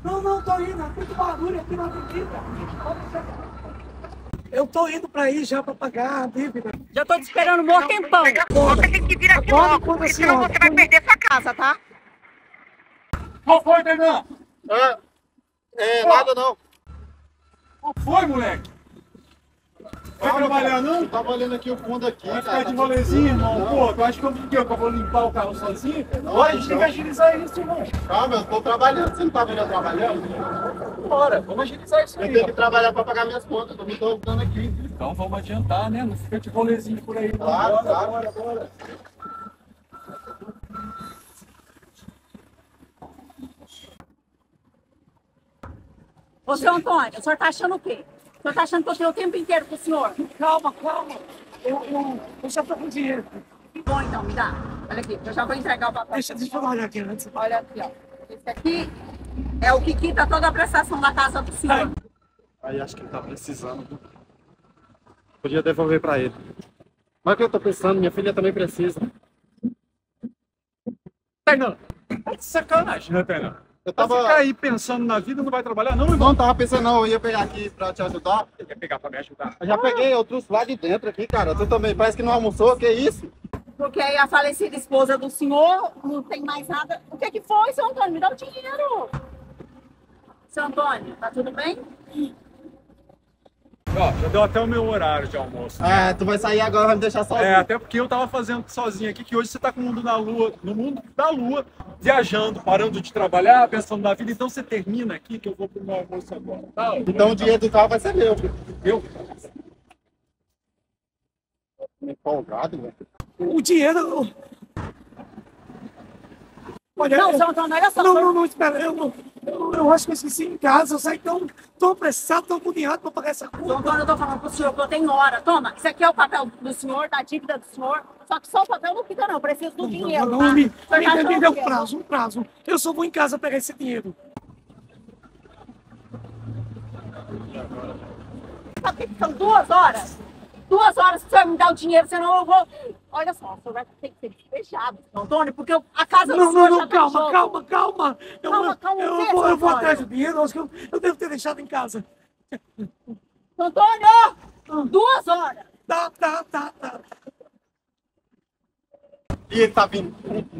Não, não, tô indo. É muito barulho aqui na avenida. Eu tô indo pra aí já pra pagar a dívida. Já tô te esperando um bom tempão. Você tem que vir aqui Agora, logo, quando porque a senão senhora- você vai perder sua casa, tá? Qual foi, Renan? Nada não. Qual foi, moleque? Vai trabalhar, não? Tava olhando aqui o fundo aqui, Vai cara. ficar de rolezinho, irmão? Pô, tu acha que eu vou limpar o carro sozinho? Olha, a gente tem que agilizar isso, irmão. Calma, eu tô trabalhando. Você não tá vendo eu trabalhando? Bora, vamos agilizar isso Eu aí. tenho que trabalhar pra pagar minhas contas. Eu não tô ajudando aqui. Então vamos adiantar, né? Não fica de rolezinho por aí. Não. Claro, Bora, claro. bora, bora. Ô, seu Antônio, o senhor tá achando o quê? O senhor tá achando que eu tenho o tempo inteiro com o senhor? Calma, calma. Eu já tô com dinheiro. Bom, então, me dá. Olha aqui, eu já vou entregar o papel. Deixa eu olhar aqui antes. Olha aqui, ó. Esse aqui é o que quita toda a prestação da casa do senhor. Aí acho que ele tá precisando. Podia devolver pra ele. Mas o que eu tô pensando, minha filha também precisa. Tainan, tá de sacanagem, né, Tainan? Eu Vai tava. ficar aí pensando na vida e não vai trabalhar, não, irmão? Não, tava pensando não, eu ia pegar aqui pra te ajudar. Você quer pegar pra me ajudar? Eu já peguei, eu trouxe lá de dentro aqui, cara. Tu também, parece que não almoçou, que isso? Porque aí a falecida esposa do senhor não tem mais nada. O que que foi, seu Antônio? Me dá o dinheiro. Seu Antônio, tá tudo bem? Ó, já deu até o meu horário de almoço. É, tu vai sair agora, vai me deixar sozinho. É, até porque eu tava fazendo sozinho aqui, que hoje você tá com o mundo na lua, no mundo da lua, viajando, parando de trabalhar, pensando na vida. Então você termina aqui, que eu vou pro meu almoço agora, tá? Então o dinheiro do carro vai ser meu. Eu? Empolgado, velho. O dinheiro. Olha, Não, seu Antônio, olha só. não, espera. Eu acho que eu esqueci em casa. Eu saí tão apressado, tão agoniado pra pagar essa Seu conta. Antônio, eu tô falando pro senhor que eu tenho hora. Toma, isso aqui é o papel do senhor, da dívida do senhor. Só que só o papel não fica, não. Eu preciso do dinheiro. Não, Tá? me O senhor tá achando dê o quê? um prazo. Eu só vou em casa pegar esse dinheiro. Sabe que são 2 horas? 2 horas que o senhor me dá o dinheiro, senão eu vou. Olha só, o senhor vai ter que ser despejado, seu Antônio, porque a casa do senhor já tá em jogo. Calma. Calma, calma o quê, Eu vou Antônio? atrás do dinheiro. Acho que eu devo ter deixado em casa. Seu Antônio! 2 horas! Tá. E ele tá vindo.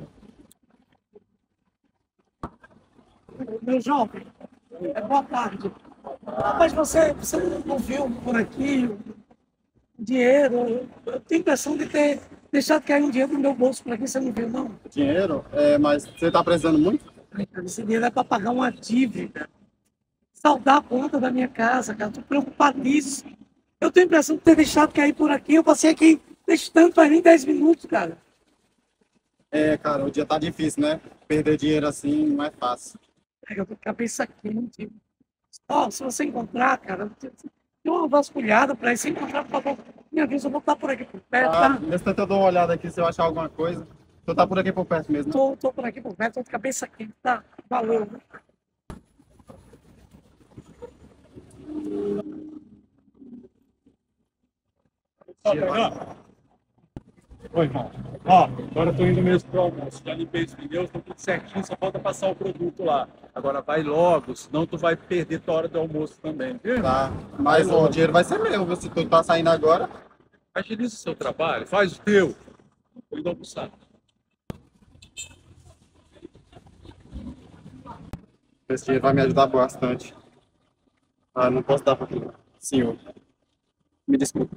Meu jovem, boa tarde. Mas você não viu por aqui o dinheiro? Eu tenho a impressão de ter deixado cair um dinheiro no meu bolso por aqui, você não viu, não? Dinheiro? É, mas você tá precisando muito? Ai, cara, esse dinheiro é para pagar uma dívida, saldar a conta da minha casa, cara. Tô preocupadíssimo. Eu tenho a impressão de ter deixado cair por aqui. Eu passei aqui tanto faz nem 10 minutos, cara. É, cara, o dia tá difícil, né? Perder dinheiro assim não é fácil. Eu tô com a cabeça quente. Ó, se você encontrar, cara, dê uma vasculhada pra ir. Se encontrar, por favor, me avisa, eu vou estar por aqui por perto, tá? Nesse tanto eu dou uma olhada aqui se eu achar alguma coisa. Tu tá por aqui por perto mesmo, né? Tô por aqui por perto, tô com a cabeça quente, tá? Valeu. Oi, irmão. Ó, agora eu tô indo mesmo pro almoço. Já limpei os pneus, tá tudo certinho, só falta passar o produto lá. Agora vai logo, senão tu vai perder tua hora do almoço também, viu? Tá. Mas o dinheiro vai ser meu, viu? Se tu tá saindo agora. Agiliza o seu trabalho, faz o teu. Tô indo almoçar. Esse dinheiro vai me ajudar bastante. Ah, não posso dar pra senhor. Me desculpe.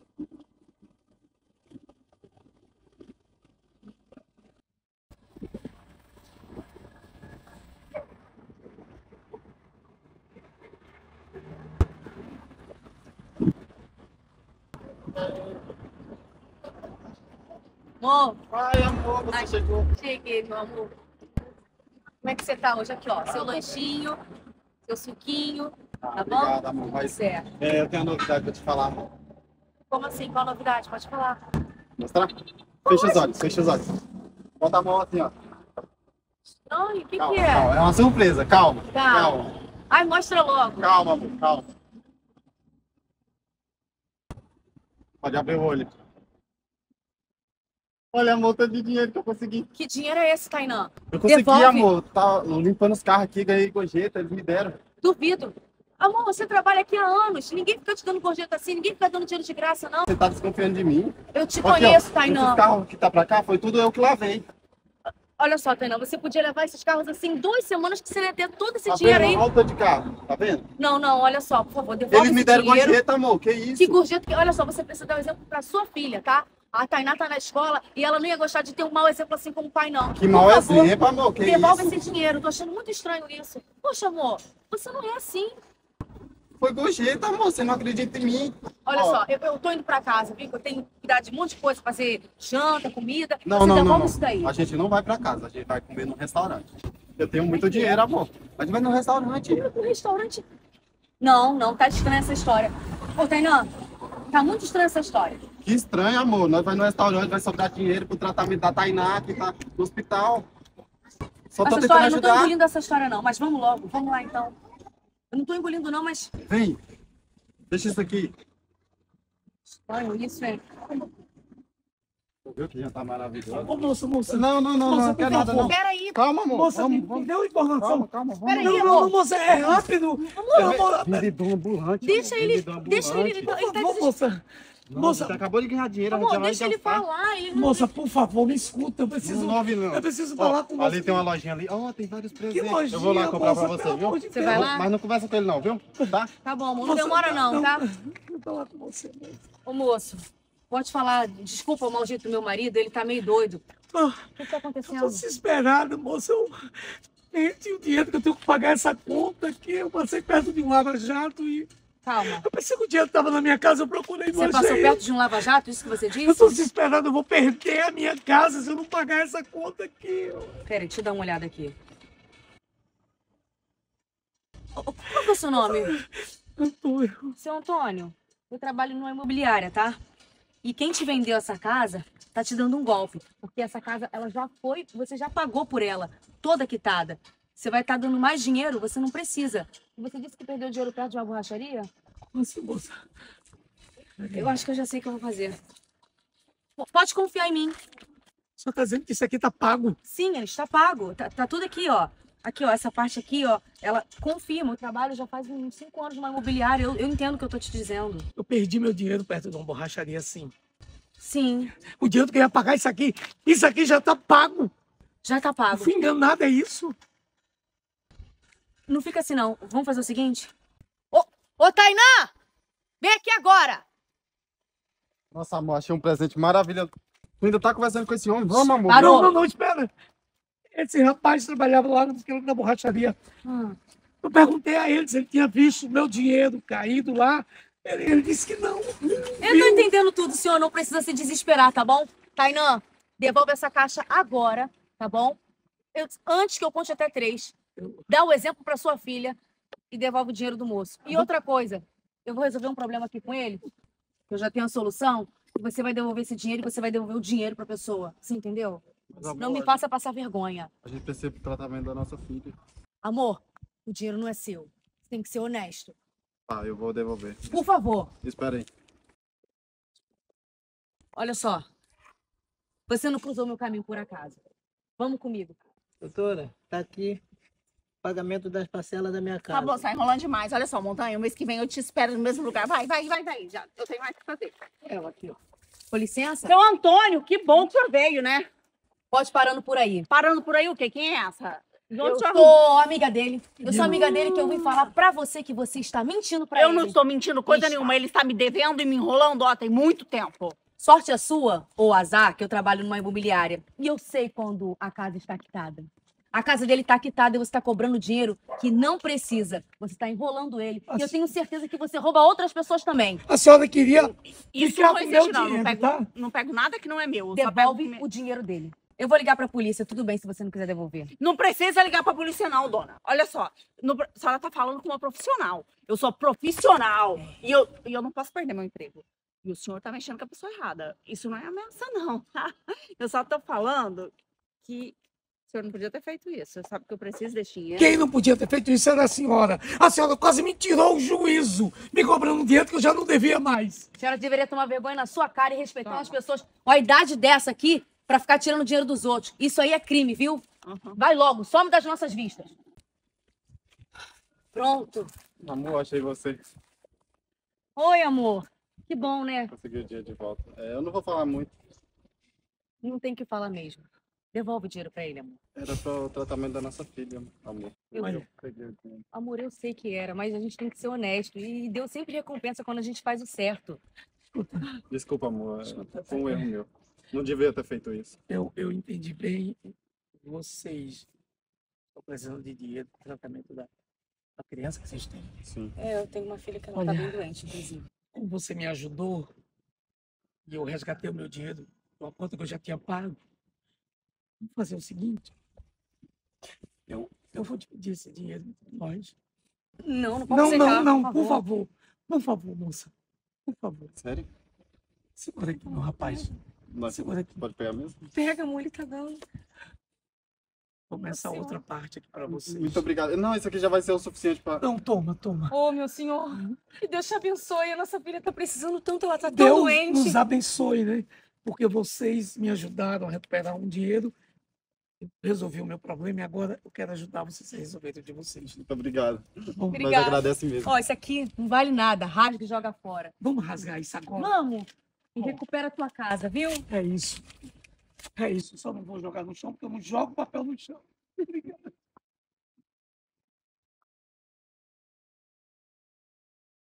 Amor, Ai, amor, você chegou. cheguei, meu amor. Como é que você tá hoje? Aqui, ó. Seu lanchinho, seu suquinho, tá bom? Obrigado, amor. Tudo Mas certo. eu tenho uma novidade pra te falar, amor. Como assim? Qual a novidade? Pode falar. Mostrar? Fecha os olhos, fecha os olhos. Bota a mão assim, ó. Não, e o que Calma, que é? calma. É uma surpresa, calma. Calma. Calma, Ai, mostra logo. calma, amor, calma. Pode abrir o olho. Olha, amor, tanto de dinheiro que eu consegui. Que dinheiro é esse, Tainã? Eu consegui, Devolve. amor. Tá limpando os carros aqui, ganhei gorjeta, eles me deram. Duvido. Amor, você trabalha aqui há anos. Ninguém fica te dando gorjeta assim, ninguém fica dando dinheiro de graça, não. Você tá desconfiando de mim? Eu te Aqui, ó, conheço, Tainã. esses carros que tá pra cá, foi tudo eu que lavei. Olha só, Tainã, você podia levar esses carros assim em 2 semanas que você ia ter todo esse Tá dinheiro vendo? aí. Olha o tanto de carro, tá vendo? Não, não, olha só, por favor, devolve Eles me esse deram dinheiro. gorjeta, amor, que isso? Que gorjeta, olha só, você precisa dar um exemplo pra sua filha, tá? A Tainá tá na escola e ela não ia gostar de ter um mau exemplo assim como o pai, não. Que Por mau favor, exemplo, amor, que devolve isso? esse dinheiro, tô achando muito estranho isso. Poxa, amor, você não é assim. Foi gorjeta, amor, você não acredita em mim. Olha Ó, só, eu tô indo pra casa, viu? Eu tenho que cuidar de um monte de coisa, fazer janta, comida. Não, você não, devolve não, isso daí. não. A gente não vai pra casa, a gente vai comer no restaurante. Eu tenho muito dinheiro, amor. A gente vai no restaurante. No restaurante. Não, não, tá estranha essa história. Ô, Tainã, tá muito estranha essa história. Que estranho, amor. Nós vamos no restaurante, vai sobrar dinheiro pro tratamento da Tainá, que tá no hospital. Só tô Essa tentando história, eu não tô ajudar. engolindo essa história, não. Mas vamos logo, vamos lá então. Eu não tô engolindo, não, mas. Vem, deixa isso aqui. Olha, isso é. Viu que já tá maravilhoso? Ô, moça. Não, Moça, não por quer nada, não. favor. Peraí, Calma, amor. Moça, me Vamos. dê uma informação. Calma, vamos. Peraí, Não, amor. moça, é rápido. Amor, Vendedor ambulante. deixa amor, ele. vendedor Deixa ele. ambulante. Ele por tá favor, desesperado. moça. Não, Moça, você acabou de ganhar dinheiro, a gente já Amor, vai deixa ele gastar. falar. Ele não... moça, por favor, me escuta. Eu preciso, Não ouve, não. eu preciso Ó, falar com você. ali tem uma lojinha ali. Ó, tem vários presentes. lojinha, Eu vou lá comprar pra moça, você, pelo viu? amor de Você vai lá? Mas não conversa com ele não, viu? Tá? Tá bom, amor. Não Moça, demora, não, tá? Vou falar com você, moça. Ô, moço, pode falar. Desculpa o maldito do meu marido, ele tá meio doido. Ah, O que tá eu acontecendo? tô desesperado, moça. Eu perdi o dinheiro que eu tenho que pagar essa conta aqui. Eu passei perto de um lava-jato e Calma. eu pensei que o dinheiro estava na minha casa. Eu procurei, não Você passou achei. perto de um lava-jato, isso que você Eu disse? tô desesperado, eu vou perder a minha casa se eu não pagar essa conta aqui. Peraí, deixa eu dar uma olhada aqui. Qual que é o seu nome? Antônio, Seu Antônio, eu trabalho numa imobiliária, tá? E quem te vendeu essa casa tá te dando um golpe. Porque essa casa, ela já foi, você já pagou por ela, toda quitada. Você vai estar dando mais dinheiro, você não precisa. E você disse que perdeu dinheiro perto de uma borracharia? nossa, moça. Eu acho que eu já sei o que eu vou fazer. Pode confiar em mim. Só tá dizendo que isso aqui tá pago. Sim, ele está pago. Tá tudo aqui, ó. Aqui, ó, essa parte aqui, ó, ela confirma. Eu trabalho já faz uns 5 anos numa imobiliária. Eu entendo o que eu tô te dizendo. Eu perdi meu dinheiro perto de uma borracharia assim. Sim, O dinheiro que eu ia pagar isso aqui já tá pago. já tá Eu pago. fui enganado, é isso? Não fica assim, não. Vamos fazer o seguinte? Ô, Tainá! Vem aqui agora! Nossa, amor, achei um presente maravilhoso. Tu ainda tá conversando com esse homem? Vamos, amor. Parou. Não, espera. Esse rapaz trabalhava lá na borracharia. Hum. Eu perguntei a ele se ele tinha visto meu dinheiro caído lá. Ele disse que não. Eu tô entendendo tudo, senhor. Não precisa se desesperar, tá bom? Tainã, devolve essa caixa agora, tá bom? Antes que eu conte até 3. Dá o exemplo pra sua filha e devolve o dinheiro do moço. E outra coisa, eu vou resolver um problema aqui com ele. Eu já tenho a solução. Você vai devolver esse dinheiro e você vai devolver o dinheiro pra pessoa. Você entendeu? Mas, amor, Não me faça passar vergonha. A gente precisa do tratamento da nossa filha. Amor, o dinheiro não é seu. Você tem que ser honesto. Tá, eu vou devolver. Por favor. Espera aí. Olha só. Você não cruzou meu caminho por acaso. Vamos comigo. Doutora, tá aqui o pagamento das parcelas da minha casa. Tá bom, sai enrolando demais. Olha só, Montanha, o mês que vem eu te espero no mesmo lugar. Vai. Já, eu tenho mais o que fazer. Ela aqui, ó. Com licença? Seu Antônio, que bom que o senhor veio, né? Pode parando por aí. Parando por aí o quê? Quem é essa? De onde Eu o senhor- sou amiga dele. Eu sou amiga dele que eu vim falar pra você que você está mentindo pra Eu ele. não estou mentindo coisa Está. nenhuma. Ele está me devendo e me enrolando, ó, tem muito tempo. Sorte a sua, ou azar, que eu trabalho numa imobiliária. E eu sei quando a casa está quitada. A casa dele está quitada e você está cobrando dinheiro que não precisa. Você está enrolando ele. E eu tenho certeza que você rouba outras pessoas também. A senhora queria Isso ficar não com existe, meu não. dinheiro, Não pego, tá? não pego nada que não é meu. Eu só Devolve pego- o dinheiro dele. Eu vou ligar pra polícia, tudo bem se você não quiser devolver. Não precisa ligar pra polícia, não, dona. Olha só, a senhora tá falando com uma profissional. Eu sou profissional e eu não posso perder meu emprego. E o senhor tá mexendo com a pessoa errada. Isso não é ameaça, não, tá? Eu só tô falando que o senhor não podia ter feito isso. Você sabe que eu preciso desse dinheiro. Quem não podia ter feito isso era a senhora. A senhora quase me tirou o juízo, me cobrando dinheiro que eu já não devia mais. A senhora deveria tomar vergonha na sua cara e respeitar as pessoas. Com a idade dessa aqui, pra ficar tirando dinheiro dos outros. Isso aí é crime, viu? Uhum. Vai logo, some das nossas vistas. Pronto. Amor, achei você. Oi, amor. Que bom, né? Consegui o dia de volta. Eu não vou falar muito. Não tem o que falar mesmo. Devolve o dinheiro pra ele, amor. Era para o tratamento da nossa filha, amor. Eu Peguei o dinheiro. Amor, eu sei que era, mas a gente tem que ser honesto. E Deus sempre recompensa quando a gente faz o certo. Desculpa, amor. Foi um erro meu. Não devia ter feito isso. Eu entendi bem. Vocês estão precisando de dinheiro para o tratamento da criança que vocês têm. Sim. É, eu tenho uma filha que ela Olha. tá bem doente, inclusive. Como você me ajudou e eu resgatei o meu dinheiro, uma conta que eu já tinha pago, vamos fazer o seguinte. Eu vou te pedir esse dinheiro para nós. Não, não pode Não, ser não, caro, não, por por favor. favor. Por favor, moça. Por favor. Sério? Segura aqui, meu rapaz. Mas Segura aqui. pode pegar mesmo? Pega, amor, ele tá dando. Começa a Senhor. outra parte aqui para vocês. Muito obrigado. Não, isso aqui já vai ser o suficiente para... Não, toma. Ô, meu senhor, que Deus te abençoe. A nossa filha tá precisando tanto, ela tá tão Deus doente. nos abençoe, né? Porque vocês me ajudaram a recuperar um dinheiro. Eu resolvi o meu problema e agora eu quero ajudar vocês a resolver o de vocês. Muito obrigado. Bom, Nós Obrigada. agradece mesmo. Ó, isso aqui não vale nada. Rasga e joga fora. vamos rasgar isso agora. Vamos. E recupera a tua casa, viu? É isso. É isso. Só não vou jogar no chão porque eu não jogo papel no chão. Obrigado.